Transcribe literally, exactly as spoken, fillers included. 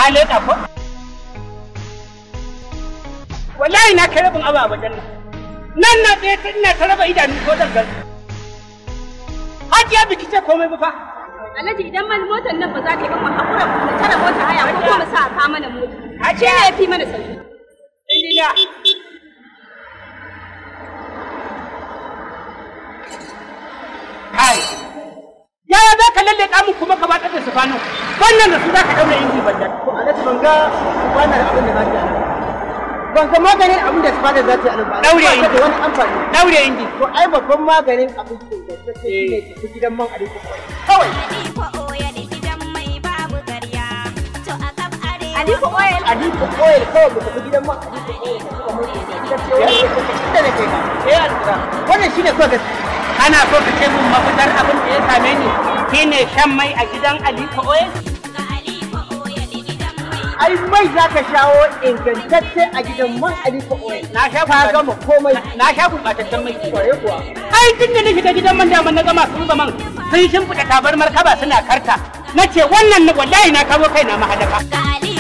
ka leka ko wallahi na kai rabin aba wajen nan na tsaye ta ina ta raba idanu ko dangal hajiya biki ce komai ba fa Alhaji idan mal motar nan ba za ta yi ba mu hakura mu tara mota haya ko kuma sa ka mana mota ce ne yafi mana sauki injiniya kai yaya za ka lalle kamun kuma ka batar da sufanu wannan da su za ka daure inji banda to Alhaji ban ga wannan abin da za ta yi ban ga maganin abin da sufanu za ta yi ba daure inji da wani amfani daure inji to ai babban maganin abin da ta ce ne ta gidan man Aliko kawai Aliko Oil Aliko Oil kawai ba ta gidan man Aliko Oil ka mutu da ce da nake eh alƙura wannan shine kawai gaskiya ana so ka ce mun mafitar abin da ya same ni shine shan mai a gidan Aliko Oil ai mai za ka shawo ingantacce a gidan man Aliko Oil na sha ka gama komai na sha gurɓataccen mai kware kuwa ai tun da na shiga gidan man da na gama sun zaman sun shimfiɗa tabarmar kaba suna karta na ce wannan wallahi na kawo kai na mahadaka